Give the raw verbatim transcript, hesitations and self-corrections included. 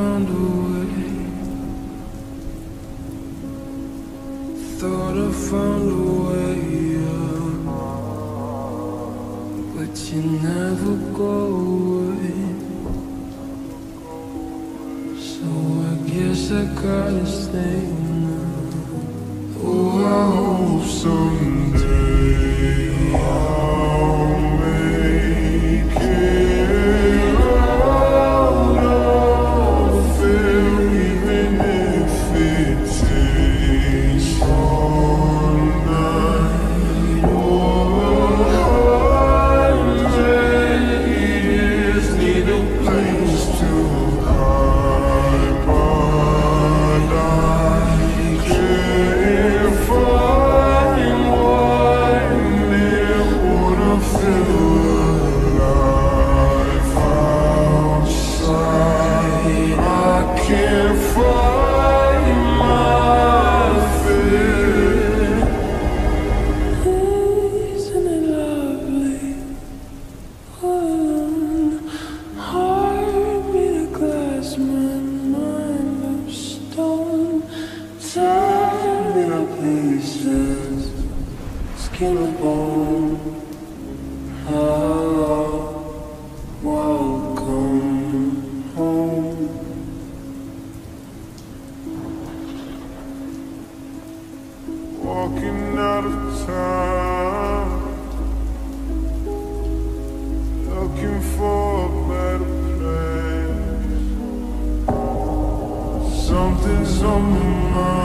found a way. Thought I found a way, yeah. But you never go away. So I guess I gotta stay now. Oh, I hope someday I'll make it out of it, even if it takes all night. Oh, hundred years need a place to hide, but I can't find one that wanna feel alive outside. I can't find my fear. Isn't it lovely? Alone, heart made of glass, my mind of stone. Torn into pieces, skin and bone. Hello, welcome home. Walking out of town, looking for a better place. Something's on my mind.